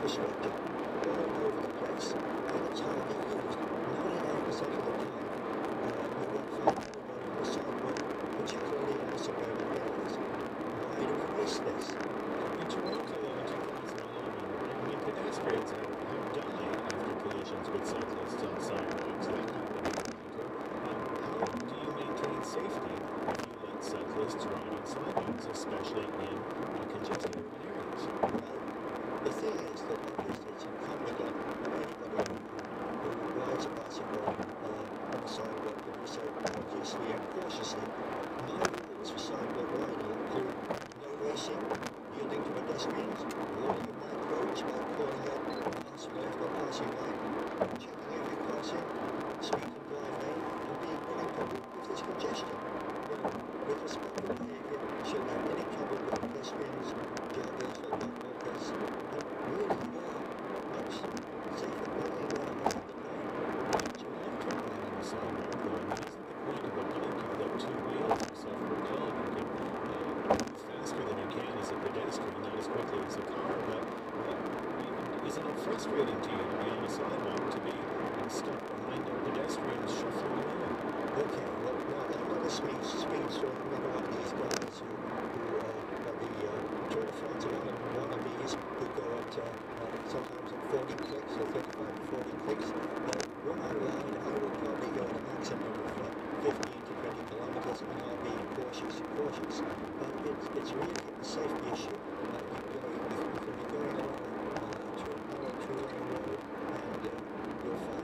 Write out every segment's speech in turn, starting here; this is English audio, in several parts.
infrastructure all over the place, and it's hardly used. 99% of the time, you won't find anybody on the sidewalk, particularly in the suburban areas. Why do we waste this? In Toronto in 2011, when pedestrians have died after collisions with cyclists on sidewalks, that happened in Toronto. How do you maintain safety if you let cyclists ride on sidewalks, especially in congested urban areas? The thing is that obviously it's incumbent on anybody who rides a bicycle on the sidewalk to do so obviously and cautiously. My rules for sidewalk riding include no racing, yielding to pedestrians, warning of night roads by calling out passing left or passing right, checking every crossing, speed and drive lane, and being willing to move if there's congestion. With respectful behaviour, shouldn't have any trouble with pedestrians, joggers or dog walkers, and really you are much safer than anywhere else in the day. Do you have trouble on the sidewalk, though? Isn't the point of a bike you've got two wheels, yourself or a dog, you can move faster than you can as a pedestrian, not as quickly as a car, but isn't it frustrating to you to be on a sidewalk, to be stuck behind a pedestrian shuffling along? Okay, well, I'm not a speedster. I'm not one of these guys who are the Tour de France wannabes who go at sometimes at 40 clicks or 35 to 40 clicks. When I ride, I will probably go at a maximum of 15 to 20 kilometers, and I'll be cautious. It's really a safety issue. You can be going along a two-lane road, and you'll find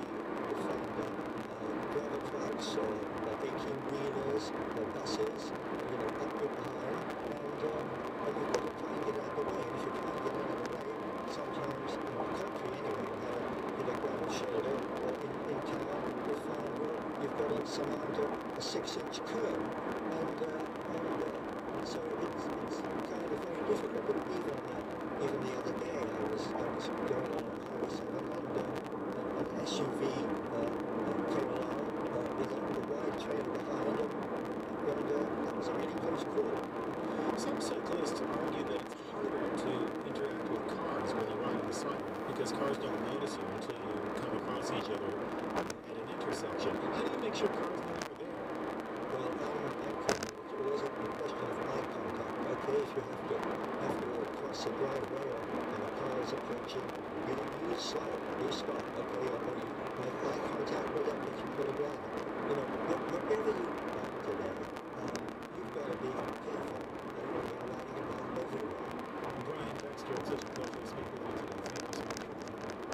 gravel trucks or 18-wheelers or buses, up your behind, and you've got to try and get out of the way. And if you try and get out of the way, sometimes in the country anyway, you'll have a gravel shoulder, or in town you'll find you've got to surmount a 6-inch curb, and so it's kind of very difficult. But even the other day, I was going along Highway 7 and an SUV came along with a wide trailer behind him, and that was a really close call. Some cyclists argue that it's harder to interact with cars when you ride on the sidewalk because cars don't notice you until you come across each other at an intersection. How do you make sure cars know you're there? Well, it wasn't a question of eye contact. Okay, if you have to cross the driveway and a car is approaching, you slow, you stop, okay, or you make eye contact with them if you put a driver. Whatever you ride today, you've got to be careful. You're riding about everywhere. Brian Dexter, it's such a pleasure to speak with you today. Thank you so much for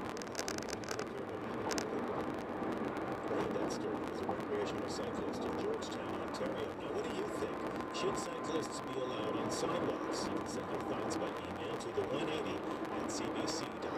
Brian Dexter is a recreational cyclist in Georgetown, Ontario. Now, what do you think? Should cyclists be allowed on sidewalks? You can send your thoughts by email to the 180 at cbc.ca.